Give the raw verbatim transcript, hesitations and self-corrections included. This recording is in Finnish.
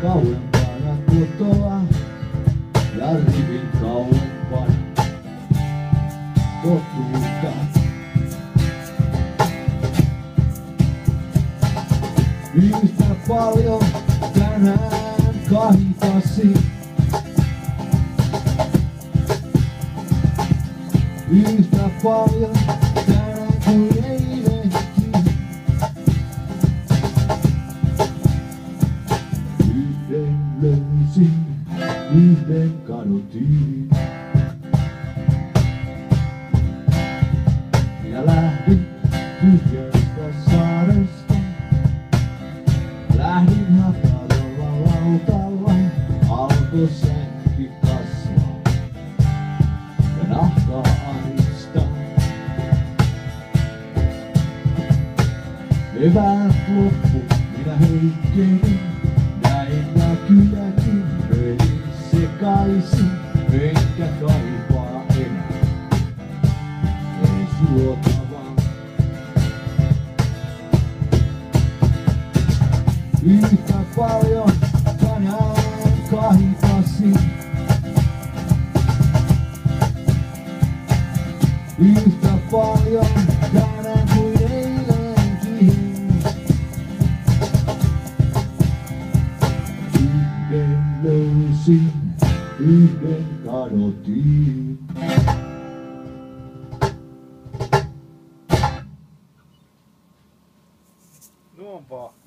kauempana kotoa ja rivin kauempana totuutta. Yhtä paljon tänään kahitasin. Yhtä paljon tänään kuin eilenkin. Yhden löysin, yhden kadotin. Ja lähdin tyhjästä saaresta. Lähdin hataralla lautalla, alkoi senkin kasvaa ja nahkaa ahdistaa. Eväät loppu, minä heikkenin, näin näkyjäkin vedin sekaisin, enkä kaipaa enää edes juotavaa. Yhtä paljon tänään kahitasin. Yhtä paljon tänään kuin eilenkin. Yhden löysin, yhden kadotin. Nuonpaa.